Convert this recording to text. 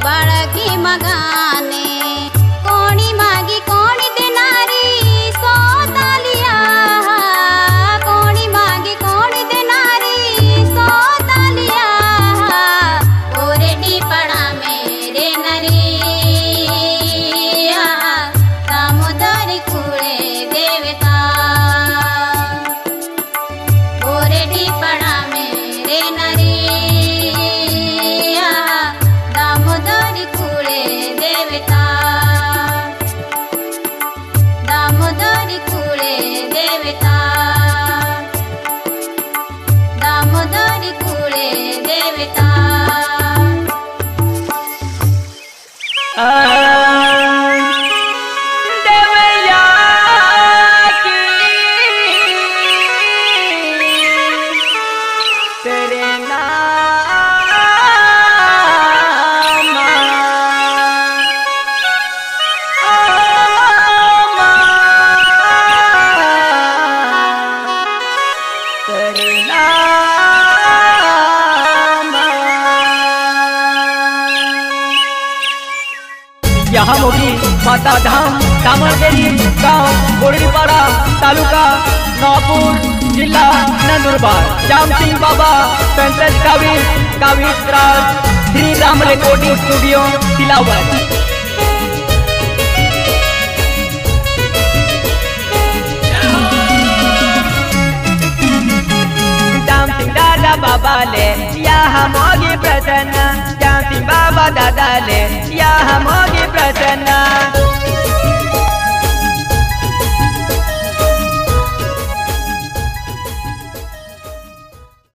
बड़की मगाने कोणी मागी कोणी देनारी सोतालिया कोणी मागी कोणी देनारी सोतालिया ओरेडी पड़ा मेरे नरिया दामोदरी कुळे देवता ओरेडी पड़ा मेरे नरिया दामोदरी कुळे देवता दामोदरी कुळे देवता दामोदरी कुळे देवता देवया की तेरे नाम तेरे नाम यहाँ मोगी माता धाम दामनगेरी गांव बोरडीपाड़ा तालुका नवापूर जिला नंदुरबार जाम सिंह बाबा पेंसेस काविज राज श्री राम रिकॉर्डिंग स्टूडियो तिलावर। जाम सिंह दादा बाबा ले यहाँ मोगी प्रसन्न जाम सिंह बाबा दादा ले यहाँ मोगी प्रसन्न